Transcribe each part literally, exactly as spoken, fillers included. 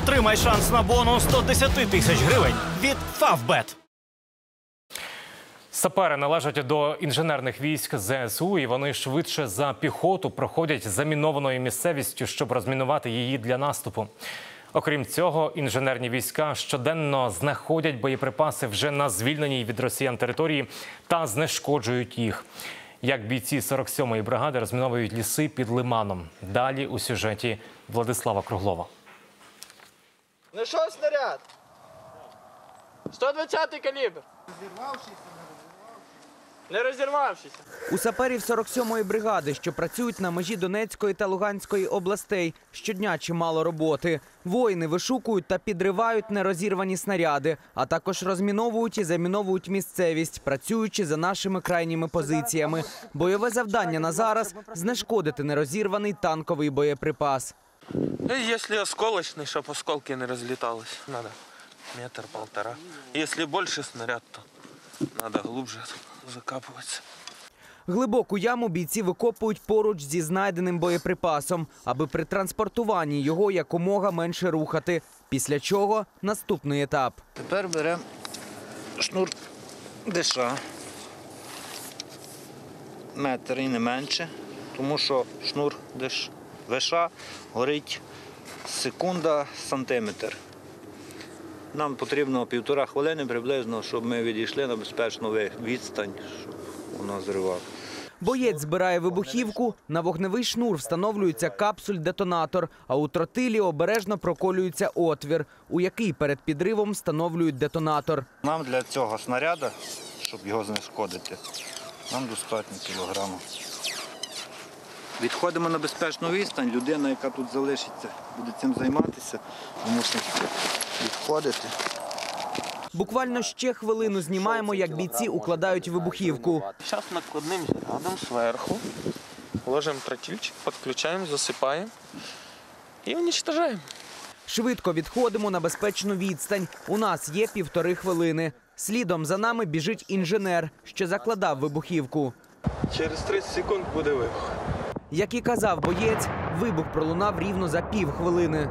Отримай шанс на бонус сто десять тисяч гривень від Фавбет. Сапери належать до інженерних військ зе ес у, і вони швидше за піхоту проходять замінованою місцевістю, щоб розмінувати її для наступу. Окрім цього, інженерні війська щоденно знаходять боєприпаси вже на звільненій від росіян території та знешкоджують їх. Як бійці сорок сьомої бригади розміновують ліси під Лиманом. Далі у сюжеті Владислава Круглова. Знайшов снаряд. сто двадцятий калібр. Не розірвавшися. У саперів сорок сьомої бригади, що працюють на межі Донецької та Луганської областей, щодня чимало роботи. Воїни вишукують та підривають нерозірвані снаряди, а також розміновують і заміновують місцевість, працюючи за нашими крайніми позиціями. Бойове завдання на зараз – знешкодити нерозірваний танковий боєприпас. Якщо осколочний, щоб осколки не розлітались, треба метр-полтора. Якщо більше снаряд, то треба глибше закапуватися. Глибоку яму бійці викопують поруч зі знайденим боєприпасом, аби при транспортуванні його якомога менше рухати. Після чого наступний етап. Тепер беремо шнур диша, метр і не менше, тому що шнур диша горить секунда сантиметр. Нам потрібно півтора хвилини приблизно, щоб ми відійшли на безпечну відстань, щоб воно зривало. Боєць збирає вибухівку, на вогневий шнур встановлюється капсуль-детонатор, а у тротилі обережно проколюється отвір, у який перед підривом встановлюють детонатор. Нам для цього снаряду, щоб його знешкодити, нам достатньо кілограму. Відходимо на безпечну відстань, людина, яка тут залишиться, буде цим займатися, мусить відходити. Буквально ще хвилину знімаємо, як бійці укладають вибухівку. Зараз накладним зарядом зверху ложимо тротильчик, підключаємо, засипаємо і уничтожаємо. Швидко відходимо на безпечну відстань. У нас є півтори хвилини. Слідом за нами біжить інженер, що закладав вибухівку. Через тридцять секунд буде вибух. Як і казав боєць, вибух пролунав рівно за півхвилини.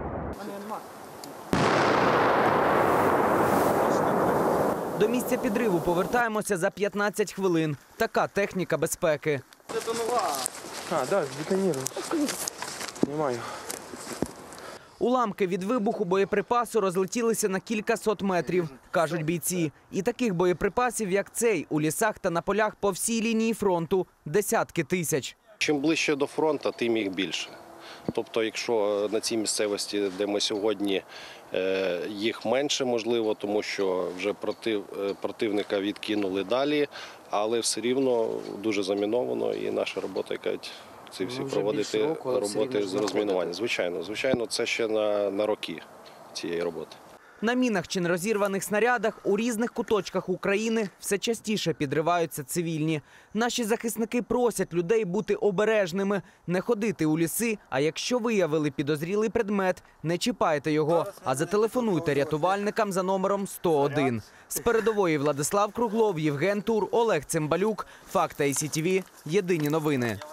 До місця підриву повертаємося за п'ятнадцять хвилин. Така техніка безпеки. А, так, детоніруємо. Знімаю. Уламки від вибуху боєприпасу розлетілися на кілька сот метрів, кажуть бійці. І таких боєприпасів, як цей, у лісах та на полях по всій лінії фронту – десятки тисяч. Чим ближче до фронту, тим їх більше. Тобто, якщо на цій місцевості, де ми сьогодні, їх менше, можливо, тому що вже против, противника відкинули далі, але все рівно дуже заміновано і наша робота, яка ці всі проводити роботи з розмінування. Звичайно, звичайно, це ще на, на роки цієї роботи. На мінах чи нерозірваних снарядах у різних куточках України все частіше підриваються цивільні. Наші захисники просять людей бути обережними, не ходити у ліси, а якщо виявили підозрілий предмет, не чіпайте його, а зателефонуйте рятувальникам за номером сто один. З передової Владислав Круглов, Євген Тур, Олег Цимбалюк, Факти ай сі ті ві, Єдині новини.